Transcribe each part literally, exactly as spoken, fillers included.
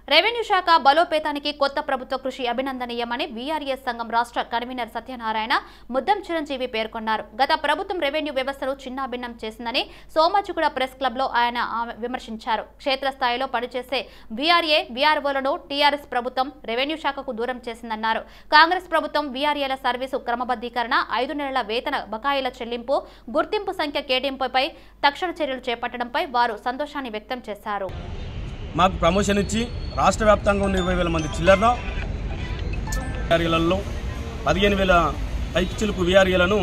Revenue శాఖ బలోపేతానికి కొత్త ప్రభుత్వ కృషి అభినందనీయమని వీఆర్ఎస్ సంఘం రాష్ట్ర కన్వీనర్ సత్యనారాయణ ముద్దం చిరంజీవి పేర్కొన్నారు. గత ప్రభుత్వం రెవెన్యూ వ్యవస్థను చిన్నాభిన్నం చేసిందని సోమాజిగూడ ప్రెస్ క్లబ్ లో ఆయన విమర్శించారు. క్షేత్రస్థాయిలో పనిచేసే వీఆర్ఏ వీఆర్ఓలను టీఆర్ఎస్ ప్రభుత్వం రెవెన్యూ శాఖకు దూరం చేసిందన్నారు. కాంగ్రెస్ ప్రభుత్వం వీఆర్ఏల సర్వీసు క్రమబద్ధీకరణ, ఐదు నెలల వేతన బకాయిల చెల్లింపు, గుర్తింపు సంఖ్య కేటాయింపుపై తక్షణ చర్యలు చేపట్టడంపై వారు సంతోషాన్ని వ్యక్తం చేశారు. మాకు ప్రమోషన్ ఇచ్చి రాష్ట్ర వ్యాప్తంగా ఉన్న ఇరవై వేల మంది చిల్లర్లో వీఆర్ఏలలో పదిహేను వేల పైచిలుకు వీఆర్ఏలను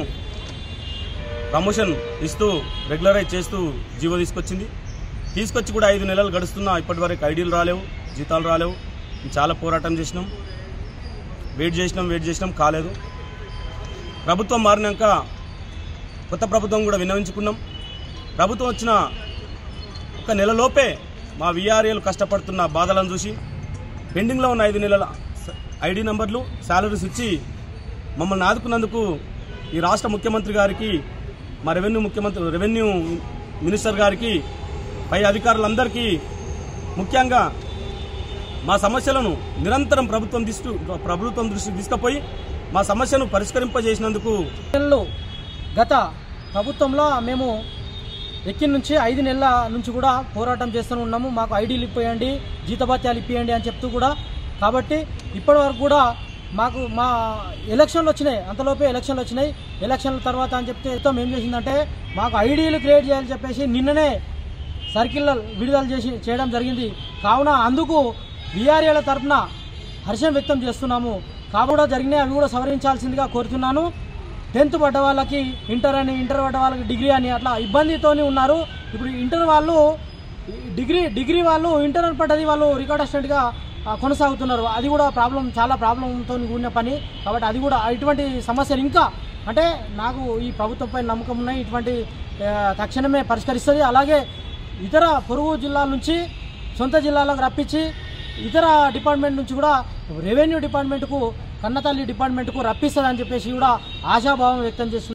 ప్రమోషన్ ఇస్తూ రెగ్యులరైజ్ చేస్తూ జీవో తీసుకొచ్చింది. తీసుకొచ్చి కూడా ఐదు నెలలు గడుస్తున్నా ఇప్పటి వరకు ఐడీలు రాలేవు, జీతాలు రాలేవు. చాలా పోరాటం చేసినాం, వెయిట్ చేసినాం వెయిట్ చేసినాం కాలేదు. ప్రభుత్వం మారినాక కొత్త ప్రభుత్వం కూడా విన్నవించుకున్నాం. ప్రభుత్వం వచ్చిన ఒక నెలలోపే మా వీఆర్ఏలు కష్టపడుతున్న బాధలను చూసి పెండింగ్లో ఉన్న ఐదు నెలల ఐడి నంబర్లు, శాలరీస్ ఇచ్చి మమ్మల్ని ఆదుకున్నందుకు ఈ రాష్ట్ర ముఖ్యమంత్రి గారికి, మా రెవెన్యూ ముఖ్యమంత్రి రెవెన్యూ మినిస్టర్ గారికి, పై అధికారులందరికీ, ముఖ్యంగా మా సమస్యలను నిరంతరం ప్రభుత్వం దృష్టి ప్రభుత్వం దృష్టికి తీసుకుపోయి మా సమస్యను పరిష్కరింపజేసినందుకు గత ప్రభుత్వంలో మేము ఎక్కి నుంచి ఐదు నెలల నుంచి కూడా పోరాటం చేస్తూ ఉన్నాము. మాకు ఐడీలు ఇప్పియండి, జీతభత్యాలు ఇప్పియండి అని చెప్తూ కూడా. కాబట్టి ఇప్పటి వరకు కూడా మాకు మా ఎలక్షన్లు వచ్చినాయి, అంతలోపే ఎలక్షన్లు వచ్చినాయి. ఎలక్షన్ల తర్వాత అని చెప్తే మొత్తం ఏం చేసిందంటే మాకు ఐడీలు క్రియేట్ చేయాలని చెప్పేసి నిన్ననే సర్కిల్ విడుదల చేసి చేయడం జరిగింది. కావున అందుకు వీఆర్ఏల తరఫున హర్షం వ్యక్తం చేస్తున్నాము. కాబట్టి జరిగినాయి, అవి కూడా సవరించాల్సిందిగా కోరుతున్నాను. టెన్త్ పడ్డ వాళ్ళకి ఇంటర్ అని, ఇంటర్ పడ్డ వాళ్ళకి డిగ్రీ అని అట్లా ఇబ్బందితోనే ఉన్నారు. ఇప్పుడు ఇంటర్ వాళ్ళు డిగ్రీ డిగ్రీ వాళ్ళు ఇంటర్ అని పడ్డది వాళ్ళు రికార్డ్ అసిస్టెంట్గా కొనసాగుతున్నారు. అది కూడా ప్రాబ్లం, చాలా ప్రాబ్లంతో కూడిన పని. కాబట్టి అది కూడా ఇటువంటి సమస్యలు ఇంకా అంటే నాకు ఈ ప్రభుత్వంపై నమ్మకం ఉన్నాయి, ఇటువంటి తక్షణమే పరిష్కరిస్తుంది. అలాగే ఇతర పొరుగు జిల్లాల నుంచి సొంత జిల్లాలకు రప్పించి ఇతర డిపార్ట్మెంట్ నుంచి కూడా రెవెన్యూ డిపార్ట్మెంట్కు, కన్నతల్లి డిపార్ట్మెంట్కు రప్పిస్తుందని చెప్పేసి కూడా ఆశాభావం వ్యక్తం చేస్తుంది.